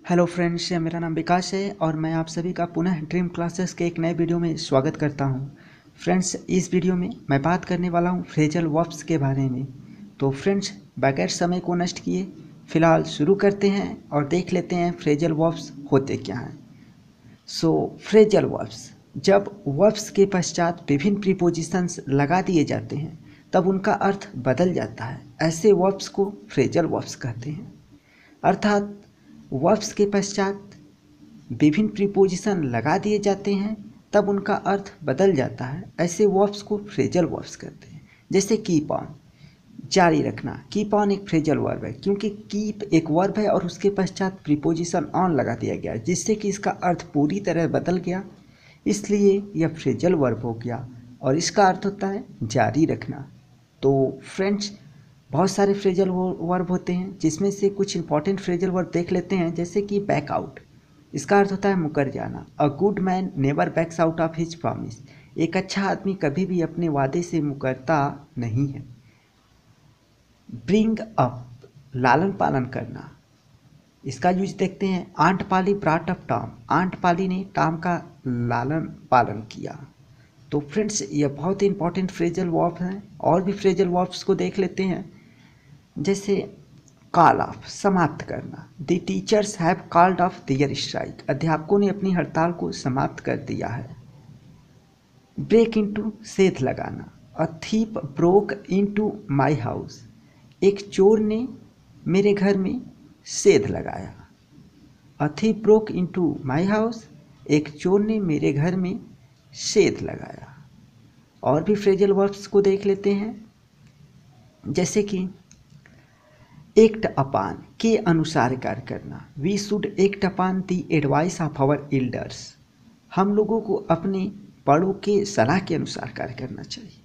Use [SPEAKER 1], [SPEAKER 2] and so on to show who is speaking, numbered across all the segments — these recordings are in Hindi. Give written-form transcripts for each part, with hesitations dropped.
[SPEAKER 1] हेलो फ्रेंड्स, मेरा नाम विकास है और मैं आप सभी का पुनः ड्रीम क्लासेस के एक नए वीडियो में स्वागत करता हूं। फ्रेंड्स, इस वीडियो में मैं बात करने वाला हूं फ्रेजल वर्ब्स के बारे में। तो फ्रेंड्स, बगैर समय को नष्ट किए फिलहाल शुरू करते हैं और देख लेते हैं फ्रेजल वर्ब्स होते क्या हैं। फ्रेजल वर्ब्स, जब वर्ब्स के पश्चात विभिन्न प्रीपोजिशंस लगा दिए जाते हैं तब उनका अर्थ बदल जाता है। ऐसे वर्ब्स को फ्रेजल वर्ब्स कहते हैं। अर्थात वर्ब्स के पश्चात विभिन्न प्रीपोजिशन लगा दिए जाते हैं तब उनका अर्थ बदल जाता है। ऐसे वर्ब्स को फ्रेजल वर्ब्स कहते हैं। जैसे कीप ऑन, जारी रखना। कीप ऑन एक फ्रेजल वर्ब है क्योंकि कीप एक वर्ब है और उसके पश्चात प्रीपोजिशन ऑन लगा दिया गया है, जिससे कि इसका अर्थ पूरी तरह बदल गया, इसलिए यह फ्रेजल वर्ब हो गया और इसका अर्थ होता है जारी रखना। तो फ्रेंड्स, बहुत सारे फ्रेजल वर्ब होते हैं जिसमें से कुछ इंपॉर्टेंट फ्रेजल वर्ब देख लेते हैं। जैसे कि बैक आउट, इसका अर्थ होता है मुकर जाना। A good man never backs out of his promise, एक अच्छा आदमी कभी भी अपने वादे से मुकरता नहीं है। ब्रिंग अप, लालन पालन करना। इसका यूज देखते हैं। Aunt Polly brought up Tom, aunt Polly ने टॉम का लालन पालन किया। तो फ्रेंड्स, ये बहुत ही इंपॉर्टेंट फ्रेजल वर्ब हैं। और भी फ्रेजल वर्ब्स को देख लेते हैं। जैसे कॉल ऑफ, समाप्त करना। The teachers have called off their strike, अध्यापकों ने अपनी हड़ताल को समाप्त कर दिया है। ब्रेक इनटू, सेध लगाना। A thief broke into my house, एक चोर ने मेरे घर में सेध लगाया। A thief broke into my house, एक चोर ने मेरे घर में सेध लगाया। और भी फ्रेजल वर्ब्स को देख लेते हैं। जैसे कि एक्ट अपान, के अनुसार कार्य करना। We should act upon the advice of our elders, हम लोगों को अपने बड़ों के सलाह के अनुसार कार्य करना चाहिए।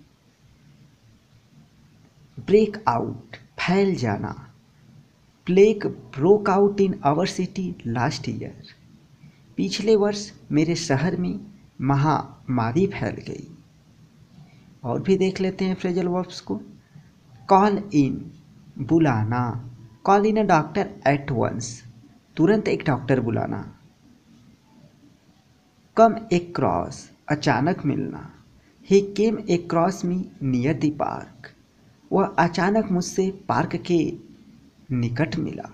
[SPEAKER 1] ब्रेक आउट, फैल जाना। Plague broke out in our city last year, पिछले वर्ष मेरे शहर में महामारी फैल गई। और भी देख लेते हैं फ्रेजल वर्ब्स को। कॉल इन, बुलाना। Call in a doctor at once, तुरंत एक डॉक्टर बुलाना। कम एक्रॉस, अचानक मिलना। He came across me near the park, वह अचानक मुझसे पार्क के निकट मिला।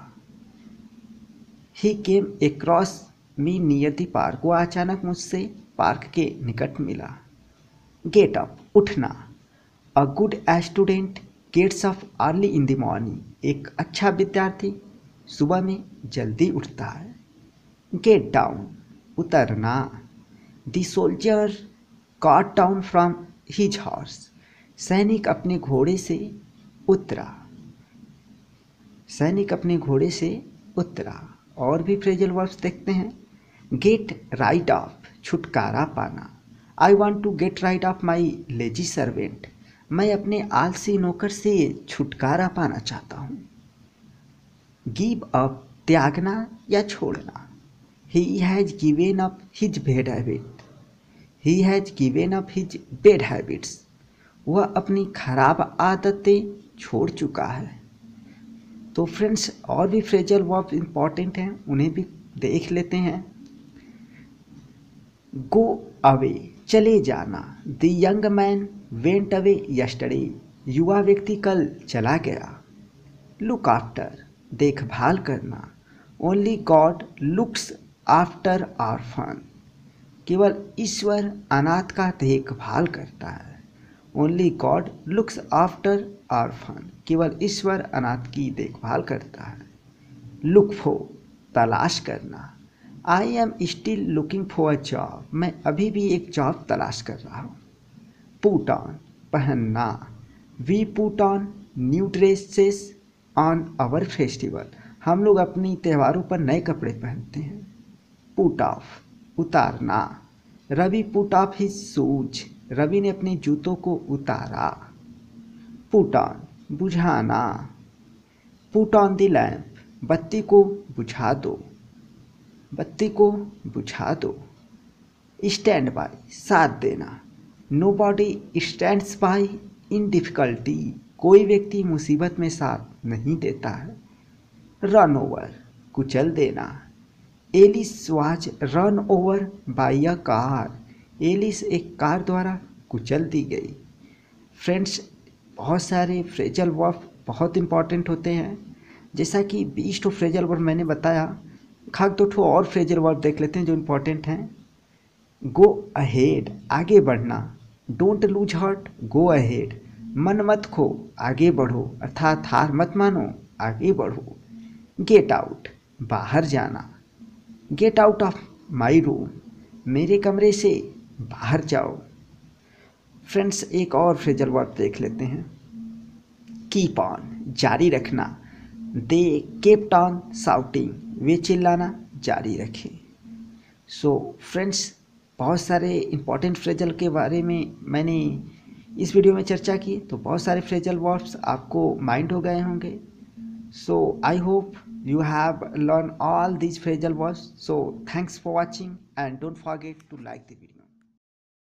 [SPEAKER 1] He came across me near the park, वह अचानक मुझसे पार्क के निकट मिला। गेट अप, उठना। A good student gets up early in the morning, एक अच्छा विद्यार्थी सुबह में जल्दी उठता है। गेट डाउन, उतरना। The soldier got down from his horse, सैनिक अपने घोड़े से उतरा। सैनिक अपने घोड़े से उतरा। और भी फ्रेजल वर्ब्स देखते हैं। गेट राइट ऑफ, छुटकारा पाना। I want to get right off my lazy servant, मैं अपने आलसी नौकर से छुटकारा पाना चाहता हूँ। गिव अप, त्यागना या छोड़ना। He has given up his bad habit, he has given up his bad habits, वह अपनी खराब आदतें छोड़ चुका है। तो फ्रेंड्स, और भी फ्रेजल वर्ब इंपॉर्टेंट हैं, उन्हें भी देख लेते हैं। गो अवे, चले जाना। The young man went away yesterday, युवा व्यक्ति कल चला गया। लुक आफ्टर, देखभाल करना। Only God looks after orphan, केवल ईश्वर अनाथ का देखभाल करता है। Only God looks after orphan, केवल ईश्वर अनाथ की देखभाल करता है। लुक फॉर, तलाश करना। I am still looking for a job, मैं अभी भी एक जॉब तलाश कर रहा हूँ। पुट ऑन, पहनना। We put on new dresses on our festival, हम लोग अपनी त्योहारों पर नए कपड़े पहनते हैं। पुट ऑफ, उतारना। Ravi put off his shoes, Ravi ने अपने जूतों को उतारा। पुट ऑन, बुझाना। पुट ऑन द लैम्प, बत्ती को बुझा दो, बत्ती को बुझा दो। स्टैंड बाय, साथ देना। Nobody stands by in difficulty, कोई व्यक्ति मुसीबत में साथ नहीं देता है। रन ओवर, कुचल देना। Alice was run over by a car. Alice एक कार द्वारा कुचल दी गई। फ्रेंड्स, बहुत सारे फ्रेजल वर्ब बहुत इंपॉर्टेंट होते हैं। जैसा कि 20 ठो फ्रेजल वर्ब मैंने बताया, खाक 2 ठो और फ्रेजल वर्ब देख लेते हैं जो इंपॉर्टेंट हैं। गो अहेड, आगे बढ़ना। Don't lose heart, go ahead, मन मत खो, आगे बढ़ो, अर्थात हार मत मानो, आगे बढ़ो। गेट आउट, बाहर जाना। Get out of my room, मेरे कमरे से बाहर जाओ। फ्रेंड्स, एक और फ्रेजल वर्ब देख लेते हैं। कीप ऑन, जारी रखना। दे केप्ट ऑन शाउटिंग, वे चिल्लाना जारी रखें। सो फ्रेंड्स, बहुत सारे इंपॉर्टेंट फ्रेजल के बारे में मैंने इस वीडियो में चर्चा की, तो बहुत सारे फ्रेजल वर्ब्स आपको माइंड हो गए होंगे। So I hope you have learned all these phrasal verbs. So thanks for watching and don't forget to like the video.